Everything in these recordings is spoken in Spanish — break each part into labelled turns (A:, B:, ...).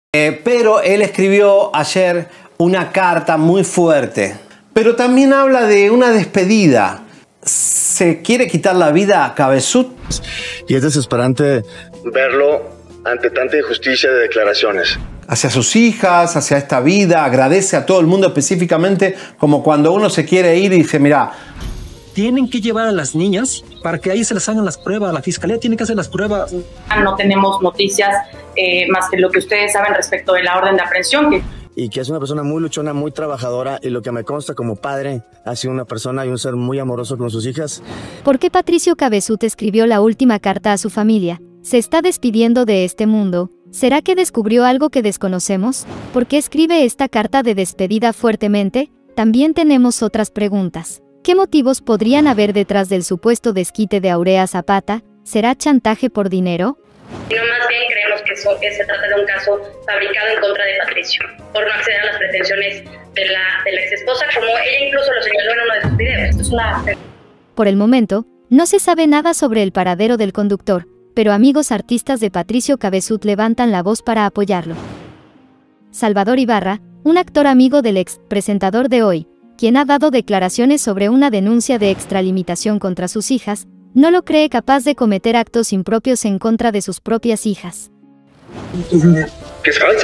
A: Pero él escribió ayer una carta muy fuerte. Pero también habla de una despedida. ¿Se quiere quitar la vida a Cabeçut?
B: Y es desesperante verlo ante tanta injusticia de declaraciones.
A: Hacia sus hijas, hacia esta vida, agradece a todo el mundo específicamente, como cuando uno se quiere ir y dice, mira,
C: tienen que llevar a las niñas para que ahí se les hagan las pruebas, la fiscalía tiene que hacer las pruebas.
D: No tenemos noticias más que lo que ustedes saben respecto de la orden de aprehensión.
B: Y que es una persona muy luchona, muy trabajadora, y lo que me consta como padre, ha sido una persona y un ser muy amoroso con sus hijas.
E: ¿Por qué Patricio Cabeçut escribió la última carta a su familia? ¿Se está despidiendo de este mundo? ¿Será que descubrió algo que desconocemos? ¿Por qué escribe esta carta de despedida fuertemente? También tenemos otras preguntas. ¿Qué motivos podrían haber detrás del supuesto desquite de Aurea Zapata? ¿Será chantaje por dinero?
D: No, más bien creemos que se trata de un caso fabricado en contra de Patricio, por no acceder a las pretensiones de la exesposa, como ella incluso lo señaló en uno de sus videos. Esto es una...
E: Por el momento, no se sabe nada sobre el paradero del conductor, pero amigos artistas de Patricio Cabeçut levantan la voz para apoyarlo. Salvador Ibarra, un actor amigo del ex presentador de Hoy, quien ha dado declaraciones sobre una denuncia de extralimitación contra sus hijas, no lo cree capaz de cometer actos impropios en contra de sus propias hijas.
B: ¿Qué es falsa?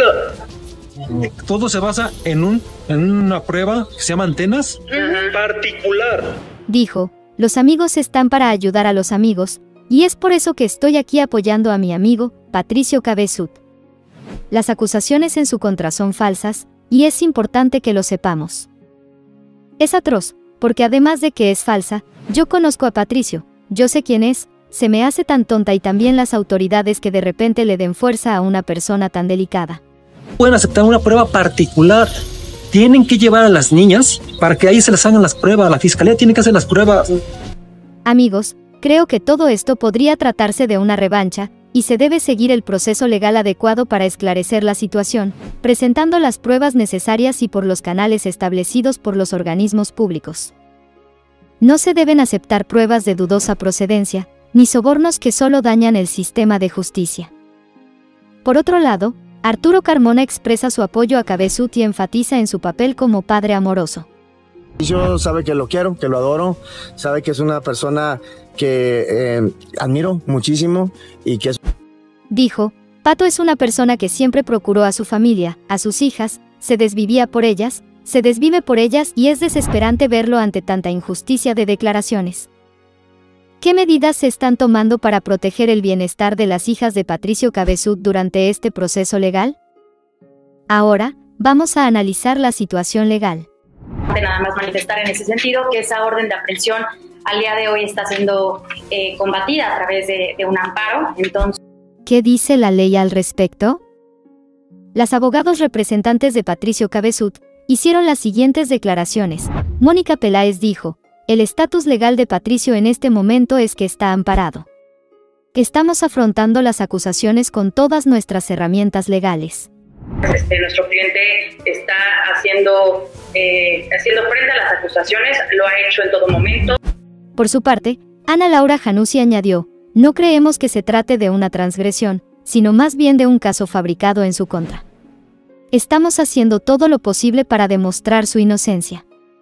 C: Todo se basa en una prueba que se llama antenas
B: Particular.
E: Dijo, los amigos están para ayudar a los amigos, y es por eso que estoy aquí apoyando a mi amigo, Patricio Cabeçut. Las acusaciones en su contra son falsas, y es importante que lo sepamos. Es atroz, porque además de que es falsa, yo conozco a Patricio, yo sé quién es, se me hace tan tonta y también las autoridades que de repente le den fuerza a una persona tan delicada.
C: pueden aceptar una prueba particular. Tienen que llevar a las niñas para que ahí se les hagan las pruebas. La fiscalía tiene que hacer las pruebas.
E: Amigos, creo que todo esto podría tratarse de una revancha, y se debe seguir el proceso legal adecuado para esclarecer la situación, presentando las pruebas necesarias y por los canales establecidos por los organismos públicos. No se deben aceptar pruebas de dudosa procedencia, ni sobornos que solo dañan el sistema de justicia. Por otro lado, Arturo Carmona expresa su apoyo a Cabeçut y enfatiza en su papel como padre amoroso.
B: Yo sabe que lo quiero, que lo adoro, sabe que es una persona que admiro muchísimo y que es...
E: Dijo, Pato es una persona que siempre procuró a su familia, a sus hijas, se desvivía por ellas, se desvive por ellas y es desesperante verlo ante tanta injusticia de declaraciones. ¿Qué medidas se están tomando para proteger el bienestar de las hijas de Patricio Cabeçut durante este proceso legal? Ahora, vamos a analizar la situación legal.
D: Nada más manifestar en ese sentido que esa orden de aprehensión al día de hoy está siendo combatida a través de un amparo. Entonces,
E: ¿qué dice la ley al respecto? Las abogados representantes de Patricio Cabeçut hicieron las siguientes declaraciones. Mónica Peláez dijo, el estatus legal de Patricio en este momento es que está amparado. Estamos afrontando las acusaciones con todas nuestras herramientas legales.
D: Nuestro cliente está haciendo frente a las acusaciones, lo ha hecho en todo momento.
E: Por su parte, Ana Laura Januzzi añadió, no creemos que se trate de una transgresión, sino más bien de un caso fabricado en su contra. Estamos haciendo todo lo posible para demostrar su inocencia.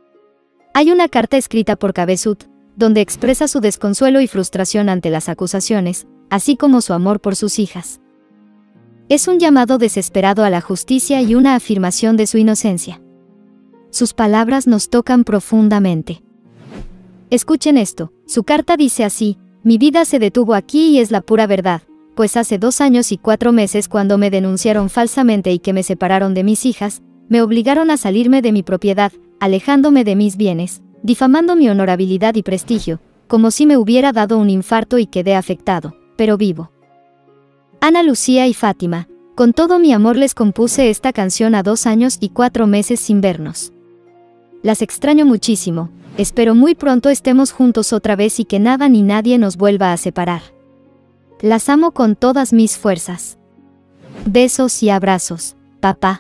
E: Hay una carta escrita por Cabeçut, donde expresa su desconsuelo y frustración ante las acusaciones, así como su amor por sus hijas. Es un llamado desesperado a la justicia y una afirmación de su inocencia. Sus palabras nos tocan profundamente. Escuchen esto, su carta dice así, mi vida se detuvo aquí y es la pura verdad, pues hace 2 años y 4 meses cuando me denunciaron falsamente y que me separaron de mis hijas, me obligaron a salirme de mi propiedad, alejándome de mis bienes, difamando mi honorabilidad y prestigio, como si me hubiera dado un infarto y quedé afectado, pero vivo. Ana Lucía y Fátima, con todo mi amor les compuse esta canción a 2 años y 4 meses sin vernos. Las extraño muchísimo, espero muy pronto estemos juntos otra vez y que nada ni nadie nos vuelva a separar. Las amo con todas mis fuerzas. Besos y abrazos, papá.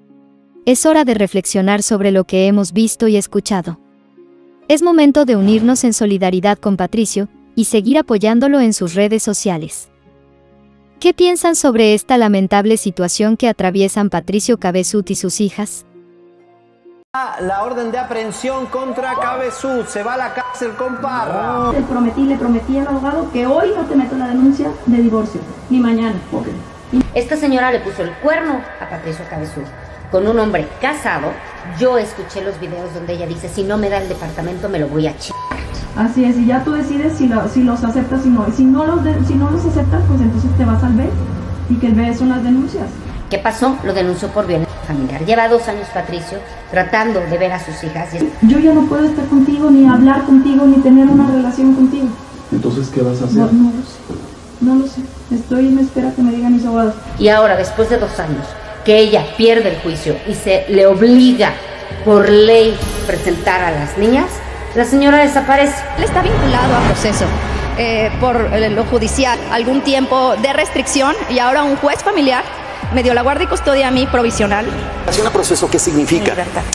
E: Es hora de reflexionar sobre lo que hemos visto y escuchado. Es momento de unirnos en solidaridad con Patricio y seguir apoyándolo en sus redes sociales. ¿Qué piensan sobre esta lamentable situación que atraviesan Patricio Cabezut y sus hijas?
A: La orden de aprehensión contra Cabezut, se va a la cárcel con Parra.
F: Le prometí al abogado que hoy no te meto la denuncia de divorcio, ni mañana. Okay.
G: Esta señora le puso el cuerno a Patricio Cabezut con un hombre casado. Yo escuché los videos donde ella dice, si no me da el departamento me lo voy a chingar.
F: Así es, y ya tú decides si los aceptas o no. Y si no los aceptas, pues entonces te vas al BED, y que el BED son las denuncias.
G: ¿Qué pasó? Lo denunció por violencia familiar. Lleva 2 años Patricio tratando de ver a sus hijas.
F: Yo ya no puedo estar contigo, ni hablar contigo, ni tener una relación contigo.
H: Entonces, ¿qué vas a hacer?
F: No lo sé. Estoy en espera que me digan mis abogados.
G: Y ahora, después de 2 años, que ella pierde el juicio y se le obliga por ley presentar a las niñas, la señora desaparece.
I: Él está vinculado a proceso por lo judicial, algún tiempo de restricción, y ahora un juez familiar me dio la guardia y custodia a mí provisional.
J: ¿Un proceso qué significa?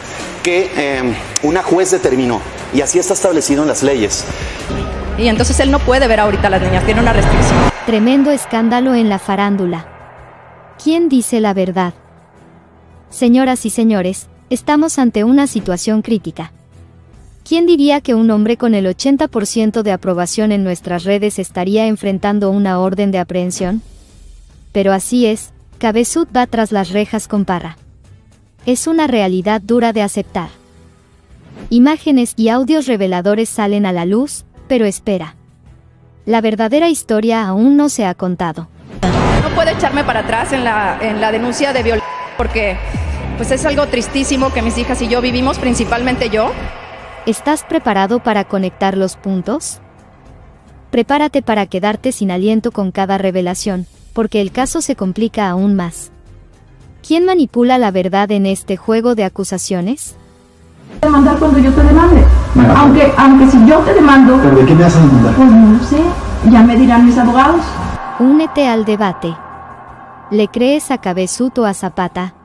J: Que una juez determinó, y así está establecido en las leyes.
I: Y entonces él no puede ver ahorita a las niñas, tiene una restricción.
E: Tremendo escándalo en la farándula. ¿Quién dice la verdad? Señoras y señores, estamos ante una situación crítica. ¿Quién diría que un hombre con el 80% de aprobación en nuestras redes estaría enfrentando una orden de aprehensión? Pero así es, Cabezut va tras las rejas con Parra. Es una realidad dura de aceptar. Imágenes y audios reveladores salen a la luz, pero espera. La verdadera historia aún no se ha contado.
I: No puedo echarme para atrás en la denuncia de violencia porque pues es algo tristísimo que mis hijas y yo vivimos, principalmente yo.
E: ¿Estás preparado para conectar los puntos? Prepárate para quedarte sin aliento con cada revelación, porque el caso se complica aún más. ¿Quién manipula la verdad en este juego de acusaciones?
F: Demandar cuando yo te demande. Aunque si yo te demando...
H: ¿Pero de qué me vas a demandar?
F: Pues no sé, ya me dirán mis abogados.
E: Únete al debate. ¿Le crees a Cabezut o a Zapata?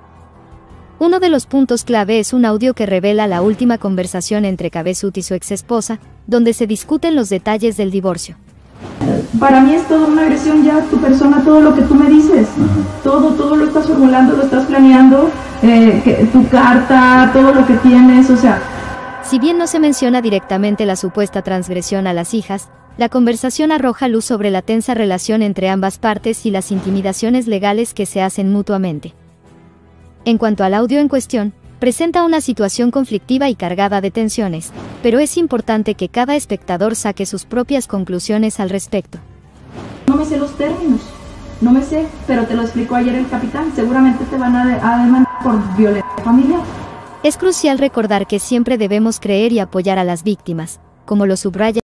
E: Uno de los puntos clave es un audio que revela la última conversación entre Cabezut y su exesposa, donde se discuten los detalles del divorcio.
F: Para mí es toda una agresión ya tu persona, todo lo que tú me dices. Todo lo estás formulando, lo estás planeando, tu carta, todo lo que tienes, o sea...
E: Si bien no se menciona directamente la supuesta transgresión a las hijas, la conversación arroja luz sobre la tensa relación entre ambas partes y las intimidaciones legales que se hacen mutuamente. En cuanto al audio en cuestión, presenta una situación conflictiva y cargada de tensiones, pero es importante que cada espectador saque sus propias conclusiones al respecto.
F: No me sé los términos, no me sé, pero te lo explicó ayer el capitán, seguramente te van a demandar por violencia familiar.
E: Es crucial recordar que siempre debemos creer y apoyar a las víctimas, como lo subraya